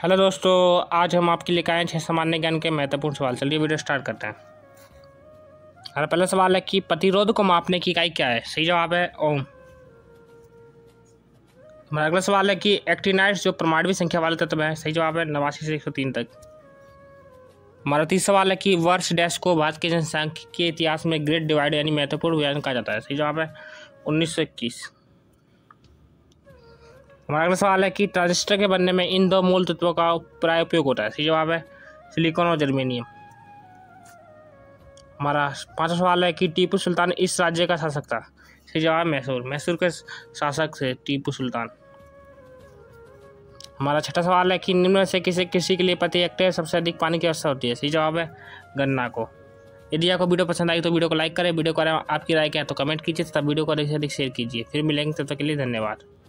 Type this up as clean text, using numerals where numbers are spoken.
Hello दोस्तों, आज हम आपके लिए आए 6 सामान्य ज्ञान के महत्वपूर्ण सवाल। चलिए वीडियो स्टार्ट करते हैं। हमारा पहला सवाल है कि प्रतिरोध को मापने की इकाई क्या है। सही जवाब है ओम। हमारा अगला सवाल है कि एक्टिनाइड्स जो परमाणु संख्या वाले तत्व है। सही जवाब है 89 से 103 तक। हमारा तीसरा सवाल है कि वर्ष डैश को भारत के जनसंख्या के इतिहास में ग्रेट डिवाइड यानी महत्वपूर्ण विभाजन कहा जाता है। सही जवाब है 1921। हमारा अगला सवाल है कि ट्रांजिस्टर के बनने में इन दो मूल तत्वों का प्राय उपयोग होता है। सही जवाब है सिलिकॉन और जर्मेनियम। हमारा पांचवा सवाल है कि टीपू सुल्तान इस राज्य का शासक था। सही जवाब मैसूर। मैसूर के शासक थे टीपू सुल्तान। हमारा छठा सवाल है कि निम्न में से किसी कृषि के लिए प्रति हेक्टेयर सबसे अधिक पानी की आवश्यकता होती है। सही जवाब है गन्ना को। यदि आपको वीडियो पसंद आई तो वीडियो को लाइक करें। वीडियो को आपकी राय क्या है तो कमेंट कीजिए तथा वीडियो को अधिक से अधिक शेयर कीजिए। फिर मिलेंगे, तब तक के लिए धन्यवाद।